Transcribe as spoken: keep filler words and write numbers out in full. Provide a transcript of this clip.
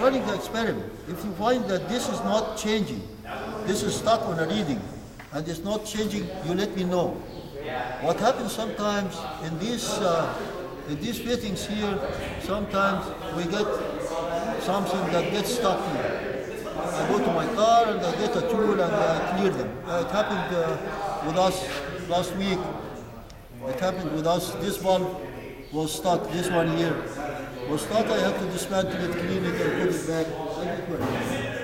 running the experiment. If you find that this is not changing, this is stuck on a reading, and it's not changing, you let me know. What happens sometimes in these uh, in these fittings here, sometimes we get something that gets stuck here. I go to my car and I get a tool and I clear them. Uh, it happened uh, with us last week. It happened with us. This valve was stuck. This one here was stuck. I had to dismantle it, clean it, and put it back. And it worked.